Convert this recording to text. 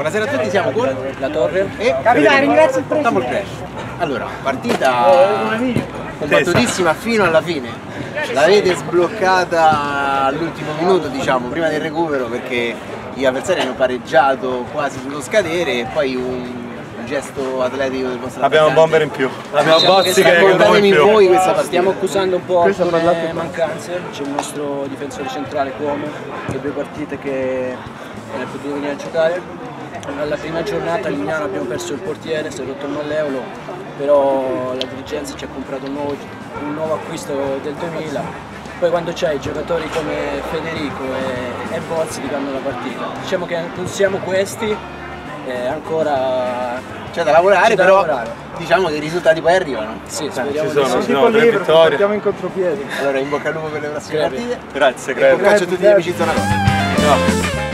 Buonasera a tutti, siamo con La Torre e Capitano, ringrazio il presidente. Double Crash. Allora, partita combattutissima fino alla fine. L'avete sbloccata all'ultimo minuto, diciamo, prima del recupero, perché gli avversari hanno pareggiato quasi sullo scadere e poi un gesto atletico del vostro Abbiamo un bomber in più, abbiamo Diciamo Bozzi che che è un uomo in più. voi questa partita. stiamo accusando un po' alcune mancanze. C'è il nostro difensore centrale Cuomo, le 2 partite che non è potuto venire a giocare. Alla prima giornata a Lignano abbiamo perso il portiere, si è rotto il malleolo, però la dirigenza ci ha comprato un nuovo acquisto del 2000. Poi quando c'hai giocatori come Federico e Bozzi ti cambiano la partita. Diciamo che non siamo questi, ancora c'è da lavorare, però lavorare. diciamo che i risultati poi arrivano. Sì, Ci speriamo di sono, sì. ci sono 3 vittorie. Mettiamo in contropiede. Allora in bocca al lupo per le prossime Grazie. partite. Grazie, E un abbraccio a tutti gli amici di Zona Rossa. No.